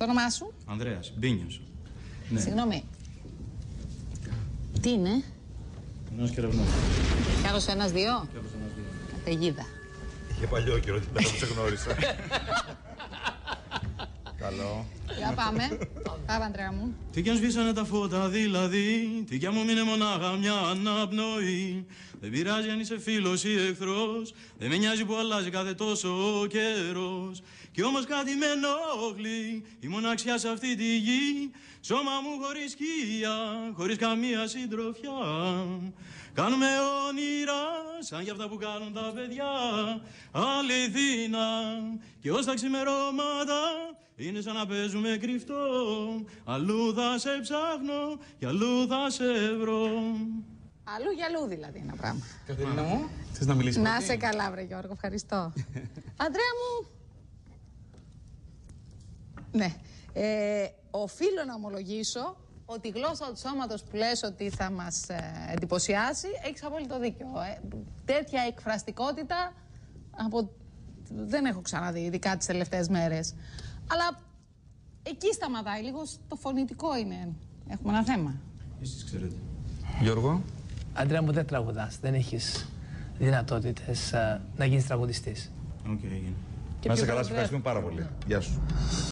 Το όνομά σου? Ανδρέας, Μπίνιος. Ναι. Συγγνώμη. Τι είναι? Ένας κεραυνός. Κι άλλος ένας δύο. Κι άλλος ένας δύο. Καταιγίδα. Είχε παλιό καιρό την πέρα που σε γνώρισα. Καλό. Για πάμε. Πάμε, Ανδρέα μου. Τι κι αν σβήσανε τα φώτα δηλαδή, τι κι αν μου μείνε μονάχα μια αναπνοή. Δεν πειράζει αν είσαι φίλος ή εχθρός, δεν με νοιάζει που αλλάζει κάθε τόσο ο καιρός. Κι όμως κάτι με ενοχλεί, η μοναξιά σε αυτή τη γη. Σώμα μου χωρίς σκία, χωρίς καμία συντροφιά. Κάνουμε όνειρα, σαν για αυτά που κάνουν τα παιδιά. Αληθίνα, και ως τα ξημερώματα είναι σαν να παίζουμε κρυφτό. Αλλού θα σε ψάχνω και αλλού θα σε βρω. Αλλού για αλλού δηλαδή ένα πράγμα. Κατερίνα μου, θες να μιλήσεις Να σε καλά, βρε Γιώργο, ευχαριστώ. Αντρέα μου. Ναι. Οφείλω να ομολογήσω ότι η γλώσσα του σώματος που λες ότι θα μας εντυπωσιάσει, έχεις απόλυτο δίκιο. Τέτοια εκφραστικότητα δεν έχω ξαναδεί, ειδικά τις τελευταίες μέρες. Αλλά εκεί σταματάει, λίγο στο φωνητικό είναι. Έχουμε ένα θέμα. Εσείς ξέρετε. Γιώργο. Αντρέα μου, δεν τραγουδάς, δεν έχεις δυνατότητες να γίνεις τραγουδιστής. Οκ, έγινε. Να είσαι καλά, σε ευχαριστούμε πάρα πολύ. Γεια σου.